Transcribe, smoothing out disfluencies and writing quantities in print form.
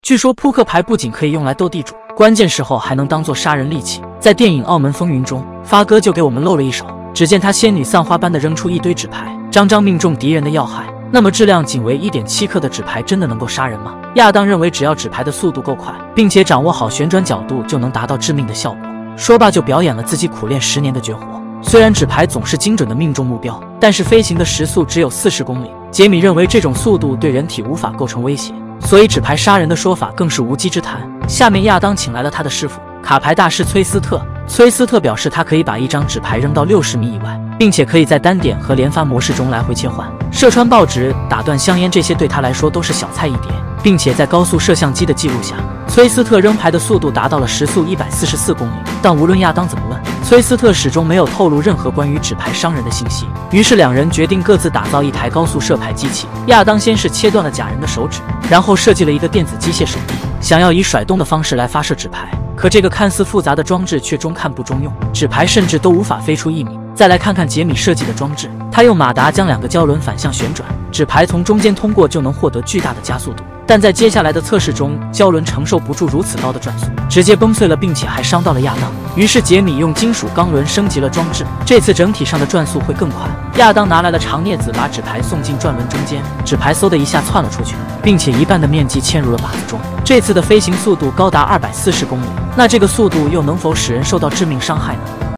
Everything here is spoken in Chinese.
据说扑克牌不仅可以用来斗地主，关键时候还能当作杀人利器。在电影《澳门风云》中，发哥就给我们露了一手。只见他仙女散花般的扔出一堆纸牌，张张命中敌人的要害。那么质量仅为1.7克的纸牌真的能够杀人吗？亚当认为，只要纸牌的速度够快，并且掌握好旋转角度，就能达到致命的效果。说罢就表演了自己苦练10年的绝活。虽然纸牌总是精准的命中目标，但是飞行的时速只有40公里。杰米认为这种速度对人体无法构成威胁，所以纸牌杀人的说法更是无稽之谈。下面亚当请来了他的师傅卡牌大师崔斯特。崔斯特表示，他可以把一张纸牌扔到60米以外，并且可以在单点和连发模式中来回切换，射穿报纸、打断香烟，这些对他来说都是小菜一碟。并且在高速摄像机的记录下，崔斯特扔牌的速度达到了时速144公里。但无论亚当怎么问，崔斯特始终没有透露任何关于纸牌伤人的信息。于是两人决定各自打造一台高速射牌机器。亚当先是切断了假人的手指，然后设计了一个电子机械手臂，想要以甩动的方式来发射纸牌。可这个看似复杂的装置却中看不中用，纸牌甚至都无法飞出1米。再来看看杰米设计的装置，他用马达将2个胶轮反向旋转，纸牌从中间通过就能获得巨大的加速度。但在接下来的测试中，胶轮承受不住如此高的转速，直接崩碎了，并且还伤到了亚当。于是杰米用金属钢轮升级了装置，这次整体上的转速会更快。亚当拿来了长镊子，把纸牌送进转轮中间，纸牌嗖的一下窜了出去，并且一半的面积嵌入了靶子中。这次的飞行速度高达240公里，那这个速度又能否使人受到致命伤害呢？